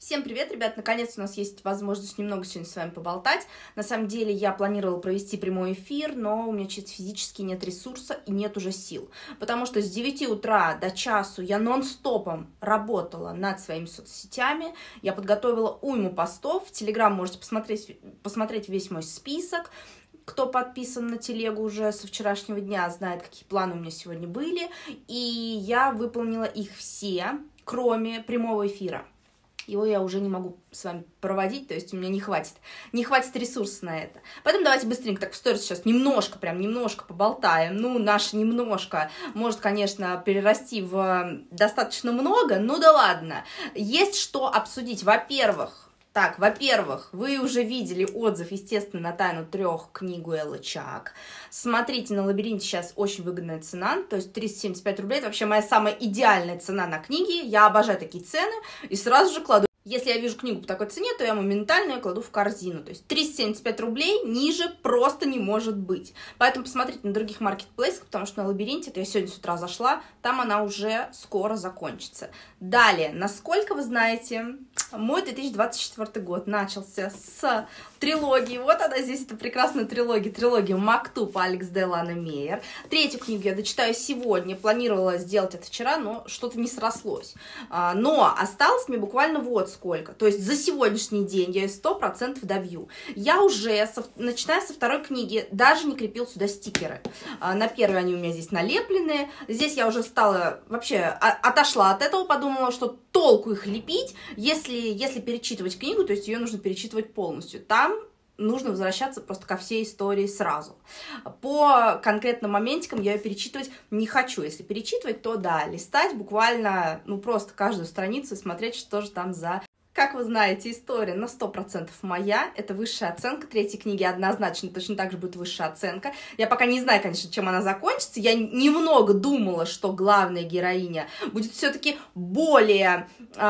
Всем привет, ребят! Наконец у нас есть возможность немного сегодня с вами поболтать. На самом деле я планировала провести прямой эфир, но у меня чисто физически нет ресурса и нет уже сил. Потому что с 9 утра до часу я нон-стопом работала над своими соцсетями. Я подготовила уйму постов. В Телеграм можете посмотреть весь мой список. Кто подписан на телегу уже со вчерашнего дня, знает, какие планы у меня сегодня были. И я выполнила их все, кроме прямого эфира. Его я уже не могу с вами проводить, то есть у меня не хватит ресурса на это. Поэтому давайте быстренько так в сторис сейчас немножко поболтаем. Ну, наше немножко может, конечно, перерасти в достаточно много, ну да ладно. Есть что обсудить. Во-первых, вы уже видели отзыв, естественно, на «Тайну трех» книгу Эллы Чак. Смотрите, на «Лабиринте» сейчас очень выгодная цена, то есть 375 рублей. Это вообще моя самая идеальная цена на книги. Я обожаю такие цены и сразу же кладу. Если я вижу книгу по такой цене, то я моментально ее кладу в корзину. То есть 375 рублей ниже просто не может быть. Поэтому посмотрите на других маркетплейсах, потому что на «Лабиринте», это я сегодня с утра зашла, там она уже скоро закончится. Далее, насколько вы знаете, мой 2024 год начался с трилогии. Вот она здесь, это прекрасная трилогия «Мактуб» Алекс де Лана Мейер. Третью книгу я дочитаю сегодня. Планировала сделать это вчера, но что-то не срослось. Но осталось мне буквально вот сколько. То есть за сегодняшний день я 100% добью. Я уже, начиная со второй книги, даже не крепил сюда стикеры. На первой они у меня здесь налеплены. Здесь я уже отошла от этого, подумала, что толку их лепить, если перечитывать книгу, то есть ее нужно перечитывать полностью. Там нужно возвращаться просто ко всей истории сразу. По конкретным моментикам я ее перечитывать не хочу. Если перечитывать, то да, листать буквально, просто каждую страницу и смотреть, что же там за... Как вы знаете, история на 100% моя. Это высшая оценка. Третьей книги однозначно точно так же будет высшая оценка. Я пока не знаю, конечно, чем она закончится. Я немного думала, что главная героиня будет все-таки более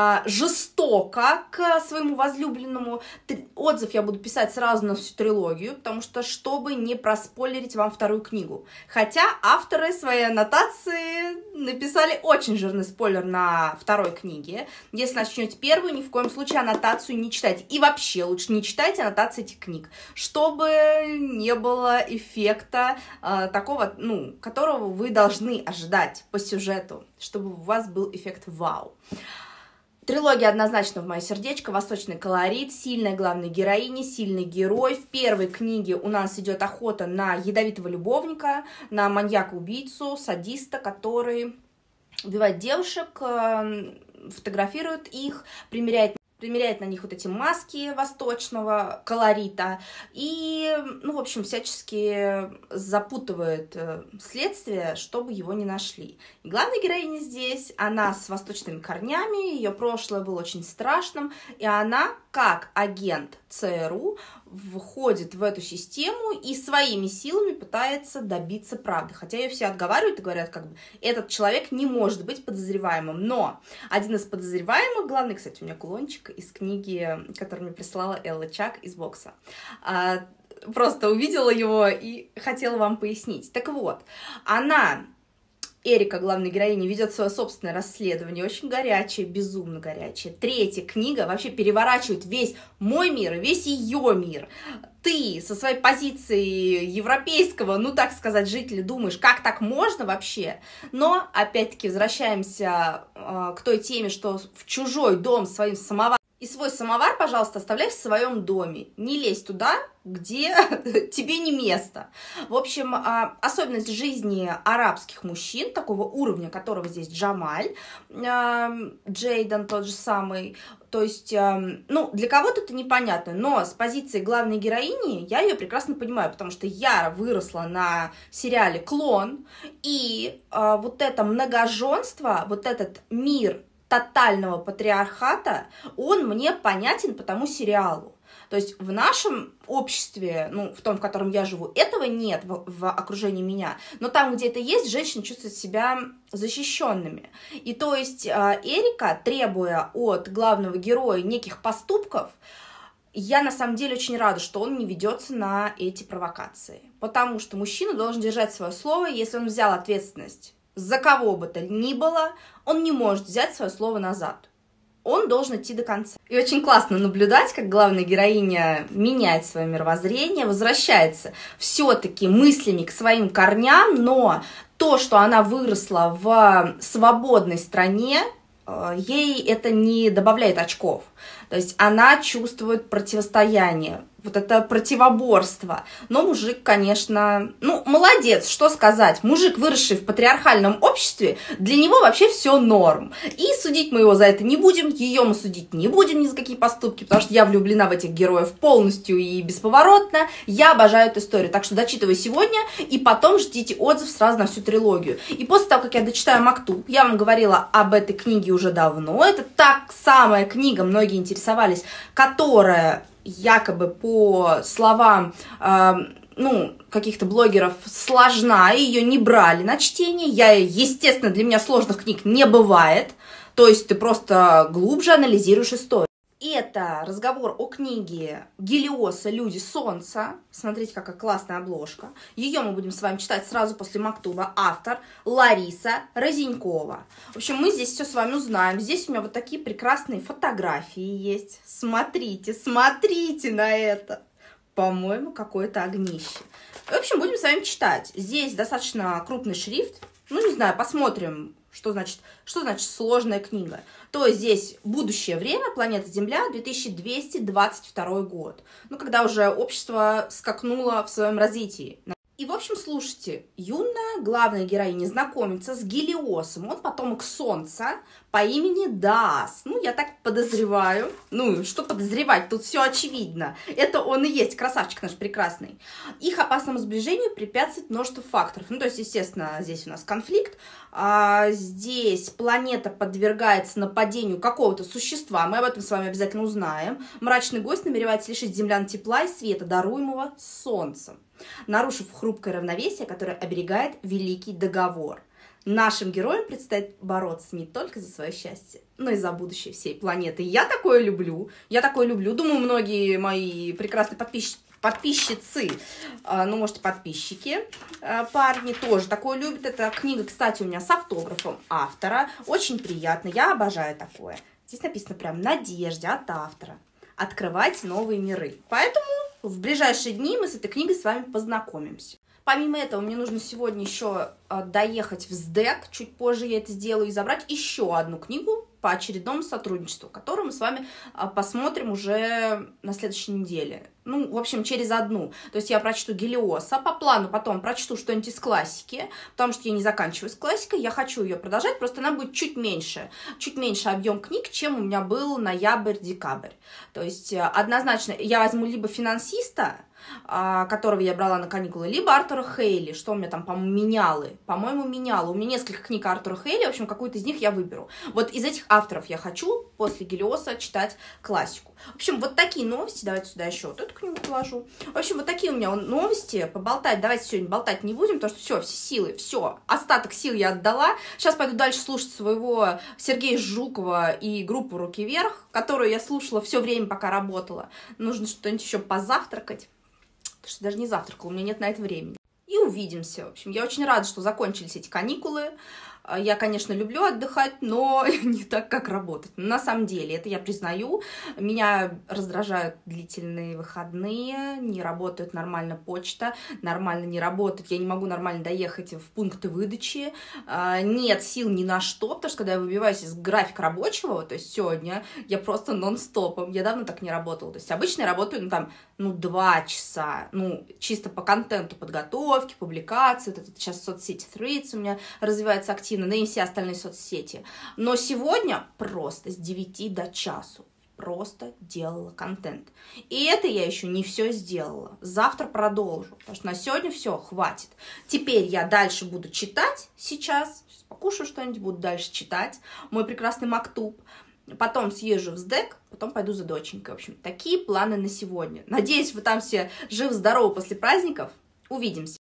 жестока к своему возлюбленному. Отзыв я буду писать сразу на всю трилогию, потому что, чтобы не проспойлерить вам вторую книгу. Хотя авторы своей аннотации написали очень жирный спойлер на второй книге. Если начнете первую, ни в коем случае аннотацию не читайте. И вообще лучше не читайте аннотации этих книг, чтобы не было эффекта такого, которого вы должны ожидать по сюжету, чтобы у вас был эффект вау. Трилогия однозначно в мое сердечко, восточный колорит, сильная главная героиня, сильный герой. В первой книге у нас идет охота на ядовитого любовника, на маньяка-убийцу, садиста, который убивает девушек, фотографирует их, примеряет на них вот эти маски восточного колорита и, в общем, всячески запутывает следствие, чтобы его не нашли. И главная героиня здесь, она с восточными корнями, ее прошлое было очень страшным, и она, как агент ЦРУ, входит в эту систему и своими силами пытается добиться правды. Хотя ее все отговаривают и говорят, этот человек не может быть подозреваемым. Но один из подозреваемых, главный, кстати, у меня кулончик из книги, которую мне прислала Элла Чак из бокса. Просто увидела его и хотела вам пояснить. Так вот, Эрика, главная героиня, ведет свое собственное расследование, очень горячее, безумно горячее. Третья книга вообще переворачивает весь мой мир и весь ее мир. Ты со своей позиции европейского, так сказать, жителя думаешь, как так можно вообще? Но, опять-таки, возвращаемся к той теме, что в чужой дом своим самоваром. И свой самовар, пожалуйста, оставляй в своем доме. Не лезь туда, где тебе не место. В общем, особенность жизни арабских мужчин, такого уровня, которого здесь Джамаль, Джейден тот же самый. То есть, для кого-то это непонятно, но с позиции главной героини я ее прекрасно понимаю, потому что я выросла на сериале «Клон», и вот это многоженство, вот этот мир тотального патриархата, он мне понятен по тому сериалу. То есть в нашем обществе, в том, в котором я живу, этого нет в окружении меня. Но там, где это есть, женщины чувствуют себя защищенными. И то есть Эрика, требуя от главного героя неких поступков, я на самом деле очень рада, что он не ведется на эти провокации. Потому что мужчина должен держать свое слово, если он взял ответственность за кого бы то ни было, он не может взять свое слово назад. он должен идти до конца. И очень классно наблюдать, как главная героиня меняет свое мировоззрение, возвращается все-таки мыслями к своим корням, но то, что она выросла в свободной стране, ей это не добавляет очков. То есть она чувствует противостояние, вот это противоборство. Но мужик, конечно, молодец, что сказать. Мужик, выросший в патриархальном обществе, для него вообще все норм. И судить мы его за это не будем, ее мы судить не будем ни за какие поступки, потому что я влюблена в этих героев полностью и бесповоротно. Я обожаю эту историю, так что дочитывай сегодня, и потом ждите отзыв сразу на всю трилогию. И после того, как я дочитаю «Мактуб», я вам говорила об этой книге уже давно, это та самая книга, многие интересовались, которая якобы по словам каких-то блогеров сложна, ее не брали на чтение. Естественно, для меня сложных книг не бывает. То есть ты просто глубже анализируешь историю. И это разговор о книге Гелиоса «Люди Солнца». Смотрите, какая классная обложка. Ее мы будем с вами читать сразу после «Мактуба». Автор Лариса Розенькова. В общем, мы здесь все с вами узнаем. Здесь у меня вот такие прекрасные фотографии есть. Смотрите, смотрите на это. По-моему, какое-то огнище. В общем, будем с вами читать. Здесь достаточно крупный шрифт. Не знаю, посмотрим, что значит сложная книга. То есть здесь будущее время, планета Земля, 2222 год. Когда уже общество скакнуло в своем развитии. И, в общем, слушайте, юная главная героиня знакомится с Гелиосом, он потомок Солнца по имени Даас. Я так подозреваю. Что подозревать, тут все очевидно. Это он и есть, красавчик наш прекрасный. Их опасному сближению препятствует множество факторов. То есть, естественно, здесь у нас конфликт. Здесь планета подвергается нападению какого-то существа. Мы об этом с вами обязательно узнаем. Мрачный гость намеревается лишить землян тепла и света, даруемого Солнцем, нарушив хрупкое равновесие, которое оберегает Великий Договор. Нашим героям предстоит бороться не только за свое счастье, но и за будущее всей планеты. Я такое люблю. Думаю, многие мои прекрасные подписчицы, может, подписчики, парни тоже такое любят. Эта книга, кстати, у меня с автографом автора. Очень приятно. Я обожаю такое. Здесь написано прям «Надежде от автора. Открывать новые миры». Поэтому в ближайшие дни мы с этой книгой с вами познакомимся. Помимо этого, мне нужно сегодня еще доехать в СДЭК, чуть позже я это сделаю, и забрать еще одну книгу по очередному сотрудничеству, которую мы с вами посмотрим уже на следующей неделе. В общем, через одну. То есть я прочту Гелиоса, по плану потом прочту что-нибудь из классики, потому что я не заканчиваю с классикой, я хочу ее продолжать, просто она будет чуть меньше объем книг, чем у меня был ноябрь-декабрь. То есть однозначно я возьму либо «Финансиста», которого я брала на каникулы, либо Артура Хейли, что у меня там, по-моему, менялы. У меня несколько книг Артура Хейли, в общем, какую-то из них я выберу. Вот из этих авторов я хочу после Гелиоса читать классику. В общем, вот такие новости, давайте сюда еще вот эту книгу положу. В общем, вот такие у меня новости, поболтать, давайте сегодня болтать не будем, потому что все силы, остаток сил я отдала. Сейчас пойду дальше слушать своего Сергея Жукова и группу «Руки вверх», которую я слушала все время, пока работала. Нужно что-нибудь еще позавтракать. Потому что даже не завтракала, у меня нет на это времени. И увидимся. В общем, я очень рада, что закончились эти каникулы. Я, конечно, люблю отдыхать, но не так, как работать. На самом деле, это я признаю. Меня раздражают длительные выходные, не работает нормально почта, нормально не работает, я не могу нормально доехать в пункты выдачи. Нет сил ни на что, потому что когда я выбиваюсь из графика рабочего, то есть сегодня я просто нон-стопом, я давно так не работала. То есть обычно я работаю, 2 часа, чисто по контенту подготовки, публикации. Вот это сейчас соцсети Threads у меня развивается активно, да и все остальные соцсети. Но сегодня просто с 9 до часу просто делала контент. И это я еще не все сделала. Завтра продолжу, потому что на сегодня все, хватит. Теперь я дальше буду читать сейчас покушаю что-нибудь, буду дальше читать мой прекрасный «Мактуб». Потом съезжу в СДЭК, потом пойду за доченькой. В общем, такие планы на сегодня. Надеюсь, вы там все живы-здоровы после праздников. Увидимся.